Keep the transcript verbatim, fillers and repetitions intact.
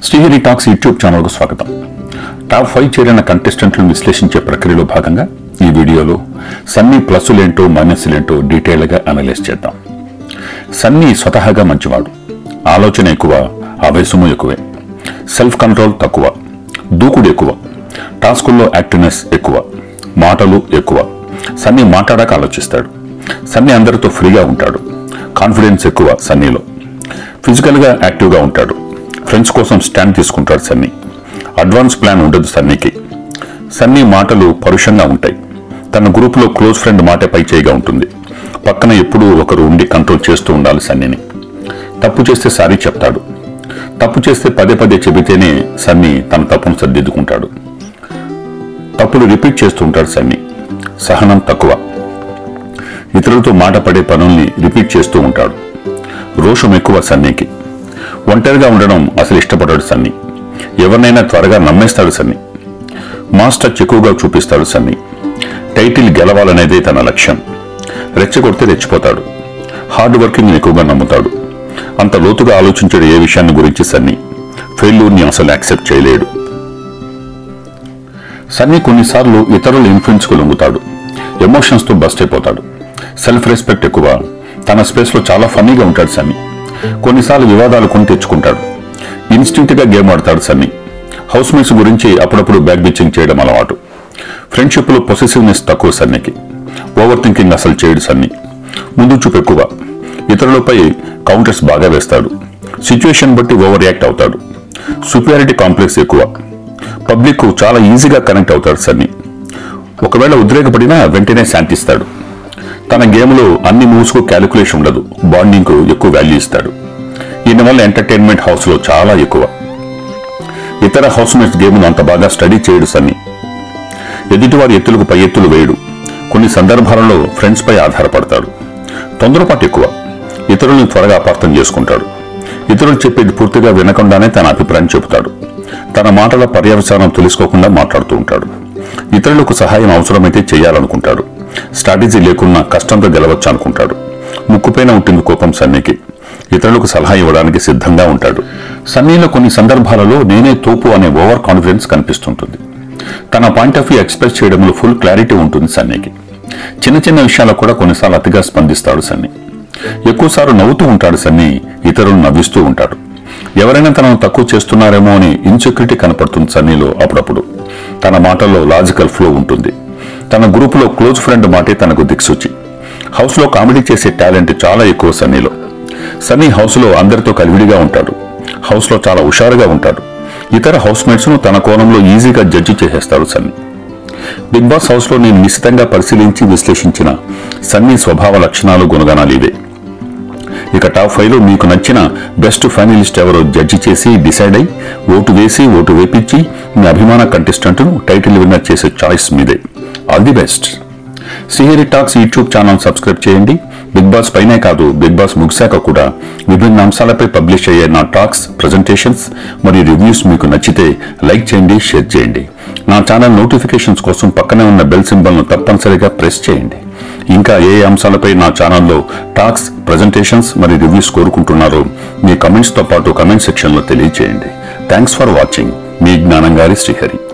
Srihari talks YouTube ఛానల్కు స్వాగతం. Top five చేరిన కంటెస్టెంట్లను విశ్లేషించే ప్రక్రియలో భాగంగా ఈ వీడియోలో సన్నీ ప్లస్సులేంటో మైనస్లేంటో డీటెయిల్గా అనలైజ్ చేద్దాం. సన్నీ స్వతహాగా మంచివాడు, ఆలోచన ఎక్కువ, ఆవేశము ఎక్కువే, సెల్ఫ్ కంట్రోల్ తక్కువ, దూకుడు ఎక్కువ, టాస్కుల్లో యాక్టివ్నెస్ ఎక్కువ, మాటలు ఎక్కువ. సన్నీ మాట్లాడాక ఆలోచిస్తాడు. సన్నీ అందరితో ఫ్రీగా ఉంటాడు, కాన్ఫిడెన్స్ ఎక్కువ సన్నీలో. ఫిజికల్గా యాక్టివ్గా ఉంటాడు, ఫ్రెండ్స్ కోసం స్టాండ్ తీసుకుంటాడు సన్నీ. అడ్వాన్స్ ప్లాన్ ఉండదు సన్నీకి. సన్నీ మాటలు పరుషంగా ఉంటాయి. తన గ్రూపులో క్లోజ్ ఫ్రెండ్ మాట పై చేయిగా ఉంటుంది. పక్కన ఎప్పుడూ ఒకరు ఉండి కంట్రోల్ చేస్తూ ఉండాలి సన్నీని. తప్పు చేస్తే సారీ చెప్తాడు. తప్పు చేస్తే పదే పదే చెబితేనే సన్నీ తన తప్పును సర్దిద్దుకుంటాడు. తప్పులు రిపీట్ చేస్తూ ఉంటాడు సన్నీ. సహనం తక్కువ, ఇతరులతో మాట పడే పనుల్ని రిపీట్ చేస్తూ ఉంటాడు. రోషం ఎక్కువ సన్నీకి. ఒంటరిగా ఉండడం అసలు ఇష్టపడాడు సన్నీ. ఎవరినైనా త్వరగా నమ్మేస్తాడు సన్నీ. మాస్ టచ్ ఎక్కువగా చూపిస్తాడు సన్నీ. టైటిల్ గెలవాలనేదే తన లక్ష్యం. రెచ్చగొడితే రెచ్చిపోతాడు. హార్డ్ వర్కింగ్ ఎక్కువగా నమ్ముతాడు. అంత లోతుగా ఆలోచించడు ఏ విషయాన్ని గురించి సన్నీ. ఫెయిల్యూర్ని అసలు యాక్సెప్ట్ చేయలేడు. సన్నీ కొన్నిసార్లు ఇతరుల ఇన్ఫ్లుయెన్స్ కు లొంగుతాడు. ఎమోషన్స్ తో బస్ట్ అయిపోతాడు. సెల్ఫ్ రెస్పెక్ట్ ఎక్కువ. తన స్పేస్ లో చాలా ఫన్నీగా ఉంటాడు సన్నీ. కొన్నిసార్లు వివాదాలు కొని తెచ్చుకుంటాడు. ఇన్స్టింక్ట్ గా గేమ్ ఆడతాడు సన్నీ. హౌస్ మేట్స్ గురించి అప్పుడప్పుడు బ్యాక్ బిచ్చింగ్ చేయడం అలవాటు. ఫ్రెండ్షిప్ లో పొసెసివ్నెస్ తక్కువ సన్నీకి. ఓవర్ థింకింగ్ అసలు చేయడు సన్నీ. ముందు చూపు ఎక్కువ. ఇతరులపై కౌంటర్స్ బాగా వేస్తాడు. సిచ్యువేషన్ బట్టి ఓవర్ రియాక్ట్ అవుతాడు. సుపీరియారిటీ కాంప్లెక్స్ ఎక్కువ. పబ్లిక్ కు చాలా ఈజీగా కనెక్ట్ అవుతాడు సన్నీ. ఒకవేళ ఉద్రేకపడినా వెంటనే శాంతిస్తాడు. తన గేమ్లో అన్ని మూవ్స్ కు క్యాలిక్యులేషన్ ఉండదు. బాండింగ్ కు ఎక్కువ వాల్యూ ఇస్తాడు. ఈయన వల్ల ఎంటర్టైన్మెంట్ హౌస్ లో చాలా ఎక్కువ. ఇతర హౌస్ మేట్స్ గేమ్ను అంత బాగా స్టడీ చేయడు సన్నీ. ఎదుటివారి ఎత్తులకు పై ఎత్తులు వేయడు. కొన్ని సందర్భాలలో ఫ్రెండ్స్ పై ఆధారపడతాడు. తొందరపాటు ఎక్కువ. ఇతరులను త్వరగా అపార్థం చేసుకుంటాడు. ఇతరులు చెప్పేది పూర్తిగా వినకుండానే తన అభిప్రాయం చెబుతాడు. తన మాటల పర్యవసానం తెలుసుకోకుండా మాట్లాడుతూ ఉంటాడు. ఇతరులకు సహాయం అవసరమైతే చేయాలనుకుంటాడు. స్ట్రాటజీ లేకున్నా కష్టంతో గెలవచ్చు అనుకుంటాడు. ముక్కుపైన ఉంటుంది కోపం సన్నీకి. ఇతరులకు సలహా ఇవ్వడానికి సిద్ధంగా ఉంటాడు. సన్నీలో కొన్ని సందర్భాలలో నేనే తోపు అనే ఓవర్ కాన్ఫిడెన్స్ కనిపిస్తుంటుంది. తన పాయింట్ ఆఫ్ వ్యూ ఎక్స్ప్రెస్ చేయడంలో ఫుల్ క్లారిటీ ఉంటుంది సన్నీకి. చిన్న చిన్న విషయాలకు కూడా కొన్నిసార్లు అతిగా స్పందిస్తాడు సన్నీ. ఎక్కువసార్లు నవ్వుతూ ఉంటాడు సన్నీ. ఇతరులను నవ్విస్తూ ఉంటాడు. ఎవరైనా తనను తక్కువ చేస్తున్నారేమో అని ఇన్సెక్యూరిటీ కనపడుతుంది సన్నీలో అప్పుడప్పుడు. తన మాటల్లో లాజికల్ ఫ్లో ఉంటుంది. తన గ్రూపులో క్లోజ్ ఫ్రెండ్ మాటే తనకు దిక్సూచి. హౌస్ లో కామెడీ చేసే టాలెంట్ చాలా ఎక్కువ సన్నీలో. సన్నీ హౌస్ లో అందరితో కలివిడిగా ఉంటాడు. హౌస్ లో చాలా హుషారుగా ఉంటాడు. ఇతర హౌస్ మేట్స్ ను తన కోణంలో ఈజీగా జడ్జి చేసేస్తాడు సన్నీ. బిగ్ బాస్ హౌస్ లో నేను నిశితంగా పరిశీలించి విశ్లేషించిన సన్నీ స్వభావ లక్షణాలు గుణగణాలు ఇవే. ఇక టాప్ ఫైవ్ లో మీకు నచ్చిన బెస్ట్ ఫైనలిస్ట్ ఎవరో జడ్జి చేసి డిసైడ్ అయి ఓటు వేసి ఓటు వేపించి మీ అభిమాన కంటెస్టెంట్ ను టైటిల్ విన్నర్ చేసే చాయిస్ మీదే. All the best. Srihari talks YouTube channel subscribe చేయండి. బిగ్ బాస్ పైనే కాదు, బిగ్ బాస్ ముగిశాక కూడా విభిన్న అంశాలపై పబ్లిష్ అయ్యే నా టాక్స్, ప్రెజెంటేషన్స్ మరియు రివ్యూస్ మీకు నచ్చితే లైక్ చేయండి, షేర్ చేయండి. నా ఛానల్ నోటిఫికేషన్స్ కోసం పక్కనే ఉన్న బెల్ సింబల్ ను తప్పనిసరిగా ప్రెస్ చేయండి. ఇంకా ఏ అంశాలపై నా ఛానల్లో టాక్స్, ప్రెజెంటేషన్స్ మరియు రివ్యూస్ కోరుకుంటున్నారో మీ కమెంట్స్ తో పాటు కమెంట్ సెక్షన్ లో తెలియజేయండి. Thanks for watching. మీ జ్ఞానం గారి శ్రీహరి.